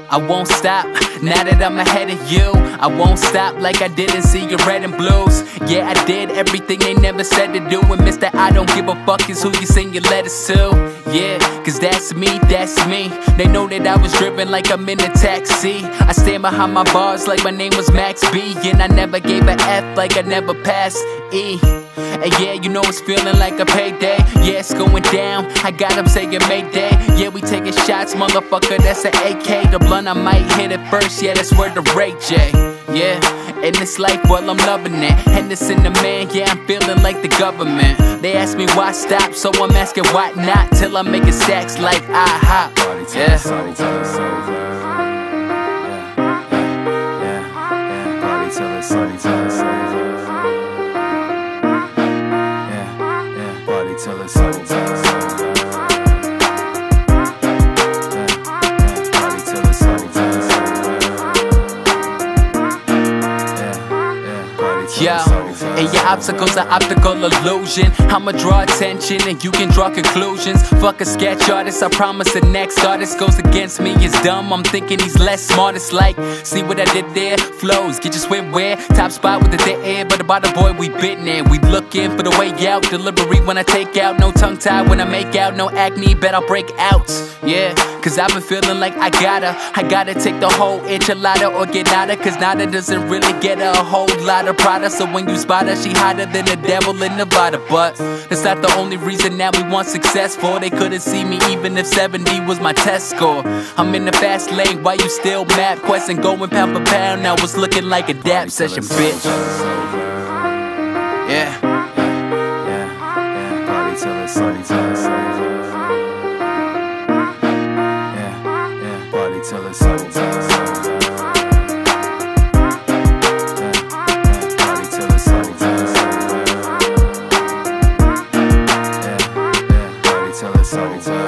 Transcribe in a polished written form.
I won't stop, now that I'm ahead of you. I won't stop like I didn't see your red and blues. Yeah, I did everything they never said to do. And Mr. I don't give a fuck is who you send your letters to. Yeah, cause that's me, that's me. They know that I was driven like I'm in a taxi. I stand behind my bars like my name was Max B. And I never gave a F like I never passed E. And yeah, you know it's feeling like a payday. Yeah, it's going down, I got them saying Mayday. Yeah, we taking shots, motherfucker, that's an AK. The blunt, I might hit it first, yeah, that's where the Ray J. Yeah, in this life, well, I'm loving it. Hendersin the man, yeah, I'm feeling like the government. They ask me why stop, so I'm asking why not. Till I'm making stacks like IHOP. Yeah. Party till it's over. Yeah. Party till it's over. Party till it's over. Party till it's over. Yo, and your obstacle's an optical illusion. I'ma draw attention and you can draw conclusions. Fuck a sketch artist, I promise the next artist goes against me is dumb. I'm thinking he's less smart, it's like, see what I did there? Flows, get your swimwear, top spot with the dead air. But about the boy, we bitten in. We looking for the way out, delivery when I take out. No tongue tie when I make out, no acne, bet I'll break out. Yeah, cause I've been feeling like I gotta take the whole enchilada or get nada. Cause nada doesn't really get a whole lot of product. So when you spot her, she hotter than the devil in Nevada. But that's not the only reason that we want success for. They couldn't see me even if 70 was my test score. I'm in the fast lane while you still map quest and going pound for pound. Now it's looking like a dap session, bitch. Yeah. Party till it's over. Yeah. Party till it's over. Till it's over.